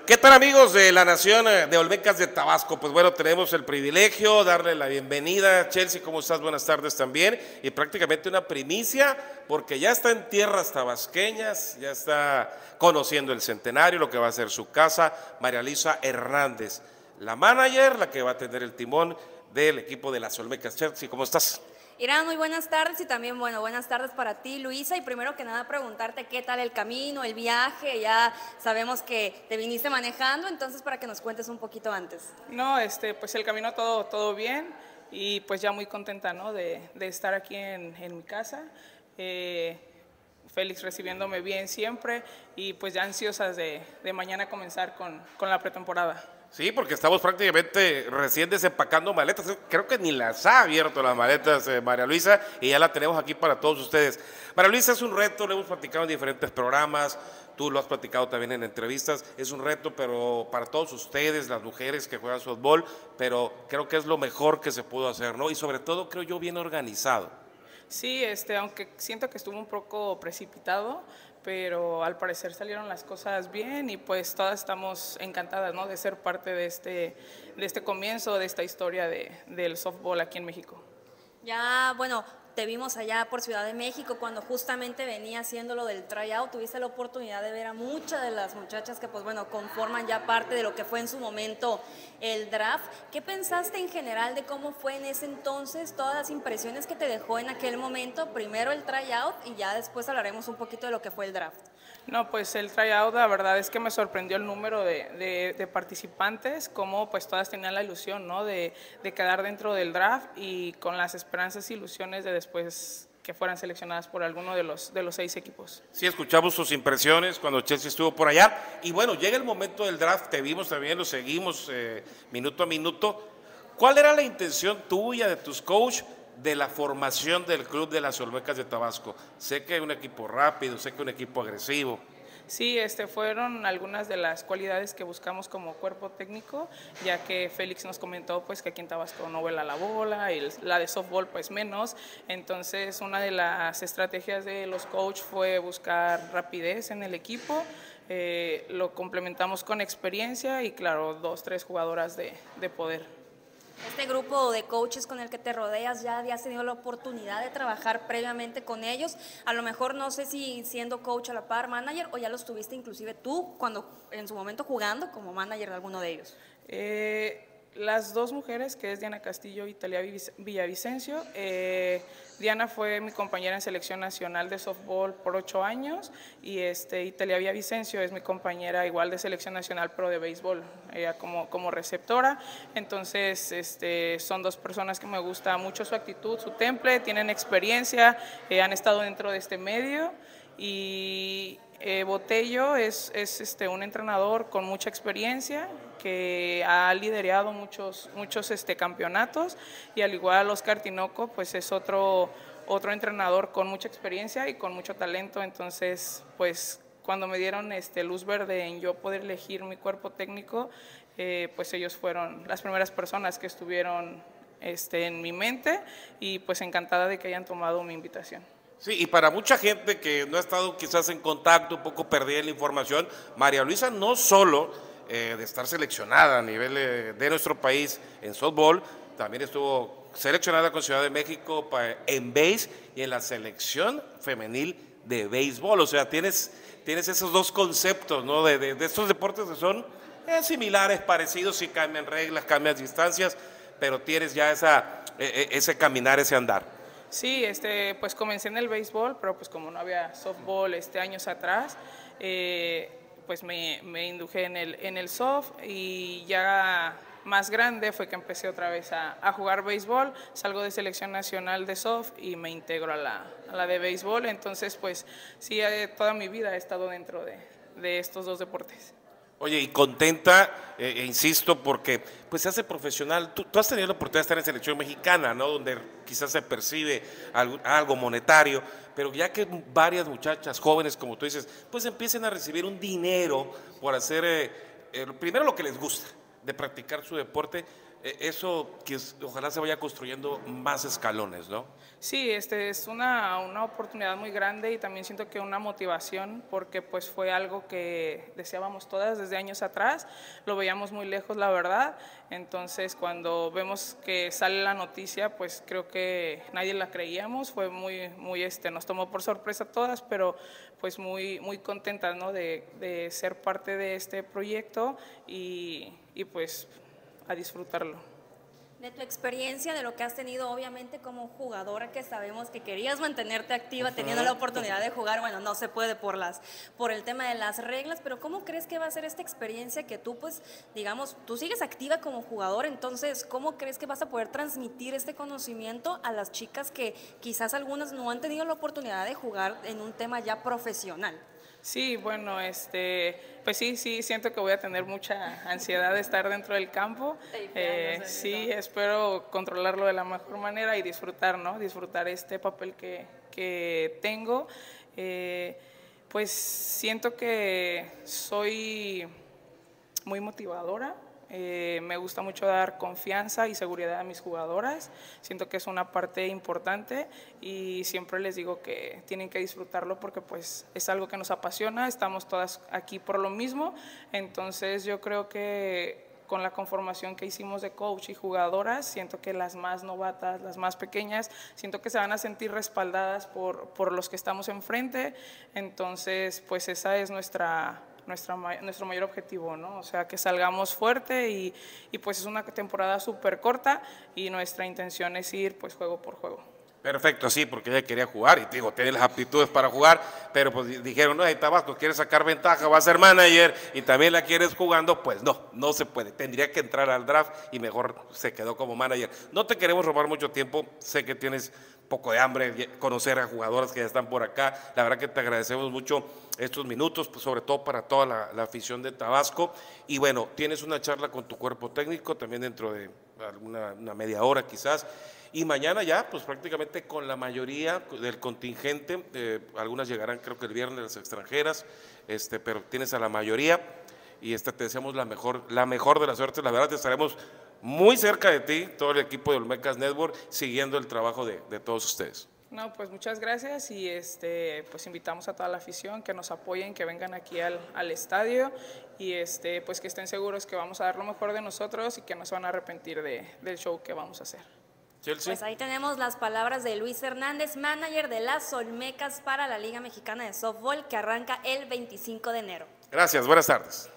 ¿Qué tal, amigos de la Nación de Olmecas de Tabasco? Pues bueno, tenemos el privilegio de darle la bienvenida. Chelsea, ¿cómo estás? Buenas tardes también. Y prácticamente una primicia, porque ya está en tierras tabasqueñas, ya está conociendo el centenario, lo que va a ser su casa, María Luisa Hernández, la manager, la que va a tener el timón del equipo de las Olmecas. Chelsea, ¿cómo estás? Irán, muy buenas tardes y también, bueno, buenas tardes para ti, Luisa, y primero que nada preguntarte qué tal el camino, el viaje. Ya sabemos que te viniste manejando, entonces para que nos cuentes un poquito antes. No, pues el camino todo bien y pues ya muy contenta, ¿no? de estar aquí en mi casa. Félix recibiéndome bien siempre y pues ya ansiosas de mañana comenzar con la pretemporada. Sí, porque estamos prácticamente recién desempacando maletas. Creo que ni las ha abierto las maletas María Luisa y ya la tenemos aquí para todos ustedes. María Luisa, es un reto, lo hemos platicado en diferentes programas, tú lo has platicado también en entrevistas, es un reto, pero para todos ustedes, las mujeres que juegan softball, pero creo que es lo mejor que se pudo hacer, ¿no? Y sobre todo, creo yo, bien organizado. Sí, aunque siento que estuvo un poco precipitado, pero al parecer salieron las cosas bien y pues todas estamos encantadas, ¿no? de ser parte de este comienzo, de esta historia del softball aquí en México. Ya, bueno, te vimos allá por Ciudad de México cuando justamente venía haciendo lo del tryout. Tuviste la oportunidad de ver a muchas de las muchachas que, pues bueno, conforman ya parte de lo que fue en su momento el draft. ¿Qué pensaste en general de cómo fue en ese entonces, todas las impresiones que te dejó en aquel momento? Primero el tryout y ya después hablaremos un poquito de lo que fue el draft. No, pues el tryout, la verdad es que me sorprendió el número de participantes, como pues todas tenían la ilusión, ¿no? de quedar dentro del draft y con las esperanzas e ilusiones de después que fueran seleccionadas por alguno de los 6 equipos. Sí, escuchamos sus impresiones cuando Chelsea estuvo por allá. Y bueno, llega el momento del draft, te vimos también, lo seguimos minuto a minuto. ¿Cuál era la intención tuya, de tus coaches, de la formación del club de las Olmecas de Tabasco? Sé que hay un equipo rápido, sé que hay un equipo agresivo. Sí, fueron algunas de las cualidades que buscamos como cuerpo técnico, ya que Félix nos comentó pues que aquí en Tabasco no vuela la bola y la de softball pues menos. Entonces una de las estrategias de los coaches fue buscar rapidez en el equipo, lo complementamos con experiencia y claro, 2, 3 jugadoras de poder. Este grupo de coaches con el que te rodeas, ¿ya habías tenido la oportunidad de trabajar previamente con ellos? A lo mejor no sé si siendo coach a la par, manager, o ya los tuviste inclusive tú cuando en su momento jugando como manager de alguno de ellos. Las 2 mujeres, que es Diana Castillo y Talia Villavicencio. Diana fue mi compañera en selección nacional de softball por 8 años y Talia Villavicencio es mi compañera igual de selección nacional pero de béisbol, ella como receptora. Entonces son 2 personas que me gusta mucho su actitud, su temple, tienen experiencia, han estado dentro de este medio. Y Botello es un entrenador con mucha experiencia que ha liderado muchos campeonatos, y al igual Oscar Tinoco pues es otro entrenador con mucha experiencia y con mucho talento. Entonces pues cuando me dieron luz verde en yo poder elegir mi cuerpo técnico, pues ellos fueron las primeras personas que estuvieron en mi mente y pues encantada de que hayan tomado mi invitación. Sí, y para mucha gente que no ha estado quizás en contacto, un poco perdida en la información, María Luisa no solo de estar seleccionada a nivel de nuestro país en softball, también estuvo seleccionada con Ciudad de México en base y en la selección femenil de béisbol. O sea, tienes esos 2 conceptos, ¿no? de estos deportes que son similares, parecidos, sí cambian reglas, cambian distancias, pero tienes ya ese caminar, ese andar. Sí, pues comencé en el béisbol, pero pues como no había softball años atrás, pues me induje en el soft, y ya más grande fue que empecé otra vez a jugar béisbol. Salgo de selección nacional de soft y me integro a la de béisbol. Entonces pues sí, toda mi vida he estado dentro de estos 2 deportes. Oye, y contenta, insisto, porque pues se hace profesional. Tú has tenido la oportunidad de estar en selección mexicana, ¿no? Donde quizás se percibe algo monetario, pero ya que varias muchachas jóvenes, como tú dices, pues empiecen a recibir un dinero por hacer primero lo que les gusta, de practicar su deporte. Eso que ojalá se vaya construyendo más escalones, ¿no? Sí, es una oportunidad muy grande y también siento que una motivación porque pues fue algo que deseábamos todas desde años atrás, lo veíamos muy lejos la verdad, entonces cuando vemos que sale la noticia pues creo que nadie la creíamos, fue nos tomó por sorpresa a todas, pero pues muy contentas, ¿no? de ser parte de este proyecto y pues a disfrutarlo. De tu experiencia, de lo que has tenido obviamente como jugadora, que sabemos que querías mantenerte activa teniendo la oportunidad de jugar, bueno, no se puede por el tema de las reglas, pero ¿cómo crees que va a ser esta experiencia que tú, pues, digamos, tú sigues activa como jugador, entonces, ¿cómo crees que vas a poder transmitir este conocimiento a las chicas que quizás algunas no han tenido la oportunidad de jugar en un tema ya profesional? Sí, bueno, pues sí, siento que voy a tener mucha ansiedad de estar dentro del campo. Sí, espero controlarlo de la mejor manera y disfrutar, ¿no? Disfrutar este papel que tengo. Pues siento que soy muy motivadora. Me gusta mucho dar confianza y seguridad a mis jugadoras, siento que es una parte importante y siempre les digo que tienen que disfrutarlo porque pues es algo que nos apasiona, estamos todas aquí por lo mismo, entonces yo creo que con la conformación que hicimos de coach y jugadoras, siento que las más novatas, las más pequeñas, siento que se van a sentir respaldadas por los que estamos enfrente, entonces pues esa es nuestro mayor objetivo, ¿no? O sea, que salgamos fuerte y pues es una temporada súper corta y nuestra intención es ir pues juego por juego. Perfecto, sí, porque ella quería jugar y digo, tiene las aptitudes para jugar, pero pues dijeron, no, ahí Tabasco quiere sacar ventaja, va a ser manager y también la quieres jugando, pues no se puede, tendría que entrar al draft y mejor se quedó como manager. No te queremos robar mucho tiempo, sé que tienes poco de hambre, conocer a jugadoras que ya están por acá, la verdad que te agradecemos mucho estos minutos, pues sobre todo para toda la afición de Tabasco, y bueno, tienes una charla con tu cuerpo técnico también dentro de una media hora quizás, y mañana ya, pues prácticamente con la mayoría del contingente, algunas llegarán creo que el viernes las extranjeras, pero tienes a la mayoría y te deseamos la mejor de las suertes, la verdad te estaremos muy cerca de ti, todo el equipo de Olmecas Network, siguiendo el trabajo de todos ustedes. No, pues muchas gracias y pues invitamos a toda la afición que nos apoyen, que vengan aquí al estadio y pues que estén seguros que vamos a dar lo mejor de nosotros y que no se van a arrepentir del show que vamos a hacer. Chelsea. Pues ahí tenemos las palabras de Luis Hernández, manager de las Olmecas para la Liga Mexicana de Softball, que arranca el 25 de enero. Gracias, buenas tardes.